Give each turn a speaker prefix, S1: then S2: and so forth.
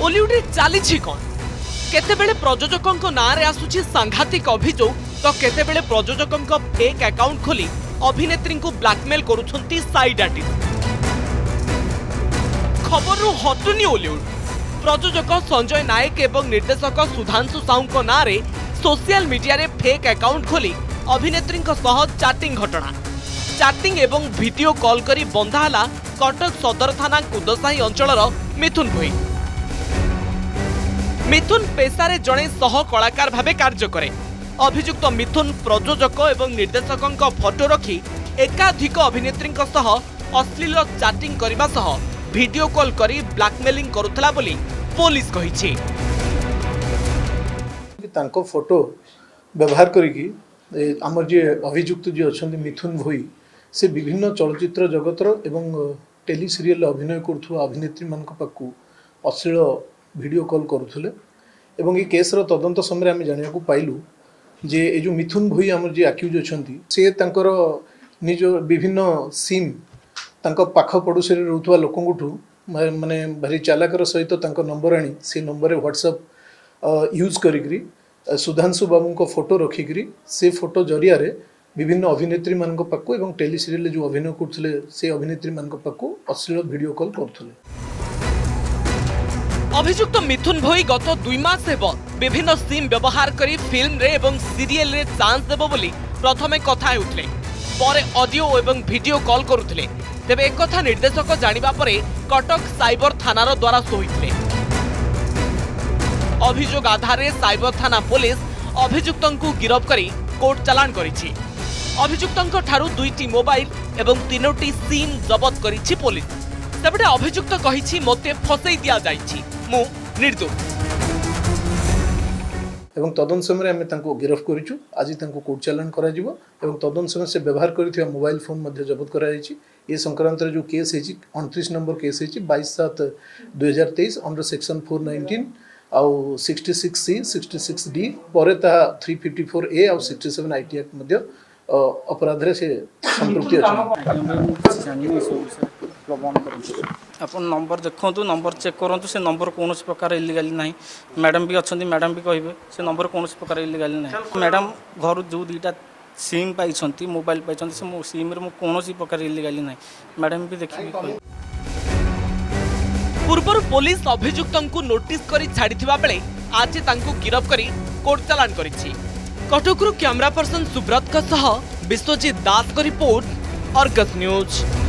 S1: टॉलीवुड रे चली कौन केतेबेले प्रयोजकों नाँ रे आसुची सांघातिक अभियोग तो केतेबेले प्रयोजकों फेक अकाउंट खोली अभिनेत्री को ब्लैकमेल करुछंती साइड आर्टिस्ट। खबर हटुनी ओलीवुड प्रयोजक संजय नायक एवं निर्देशक सुधांशु साहू नाँ रे सोशल मीडिया रे फेक अकाउंट खोली अभिनेत्री चैटिंग घटना चैटिंग एवं वीडियो कॉल करी बंधाला कटक सदर थाना कुदसाही अंचलर मिथुन भोई। मिथुन पेशारे जड़े सह कलाकार भावे कार्य करे। अभियुक्त मिथुन प्रयोजक एवं निर्देशकों फोटो रखी एकाधिक अभिनेत्री अश्लील चैटिंग करने सह वीडियो कॉल करी ब्लैकमेलिंग करुथला बोली पुलिस कहिछि।
S2: तांको फोटो व्यवहार करिकी आमर जे अभियुक्त जे अछंती मिथुन भोई से विभिन्न चलचित्र जगतर एवं टेली सीरियल अभिनय करुथुवा अभिनेत्री मानक पाकु अश्लील वीडियो कॉल करुथले एवं ये केस रो तदंत समय आम जानिया को पाइलु जे ए जो मिथुन भोई आमर जे अक्यूज अछंती से तांकर निज विभिन्न सिम तांको पाख पड़ोसी रे रहउथुवा लोकंगुठु माने भारी चालाकर सहित तांको नंबर आनी से नंबर व्हाट्सएप यूज करिकरी सुधांशु बाबू को फोटो रखिकी से फोटो जरिया रे विभिन्न अभिनेत्री मानक पाकु एवं टेली सीरियल जो अभिनय करथले से अभिनेत्री मानक पाकु अश्लील वीडियो कॉल करथले।
S1: अभियुक्त मिथुन भोई गत 2 मास हेबो विभिन्न सिम व्यवहार करी फिल्म रे एवं सीरियल रे चांस देबो बोली प्रथमे कथा हेउथले परे ऑडियो एवं वीडियो कॉल करुथले। तेबे एक कथा निर्देशक जानिबा परे कटक साइबर थानार द्वारा सोहिथले। अभियोग आधार साइबर थाना पुलिस अभियुक्तों को गिरफ्त करी कोर्ट चालान करिछि। अभियुक्तों ठारू 2टी मोबाइल एवं 3टी सिम जबत करिछि पुलिस। तेबे अभियुक्त कहिछि मते फसई दिया जाइछि मु निर्दोष
S2: एवं तदन समय आम तांको गिरफ्त करिछु। आज तांको कोर्ट चालान करा जिवो एवं तदन समय से व्यवहार करिथिया मोबाइल फोन मध्ये जबत करा जाइछि। ये संक्रांत जो केस है 29 नंबर केस है 22/7/2023 अंडर सेक्शन 419 आउ 66C 66D पर 354A और 67 IT एक्ट मध्य अपराध रे से संपृक्ति
S3: अपन नंबर देखु नंबर चेक करूँ से नंबर कौन प्रकार इलीगाली ना मैडम भी अच्छा मैडम भी कहे से नंबर कौन प्रकार इलीगाली ना मैडम घर जो 2टा सिम पाई मोबाइल पाई से मो सिम रे कौन प्रकार इलीगाली ना मैडम भी देखिए।
S1: पूर्वर पुलिस अभियुक्तों को नोटिस करी छाड़िथिबा बेले आज तांको गिरफ्त करी कोर्ट चालान करिछि। कटकरू कैमरा पर्सन सुब्रत का सह विश्वजीत दास को रिपोर्ट अर्गस न्यूज।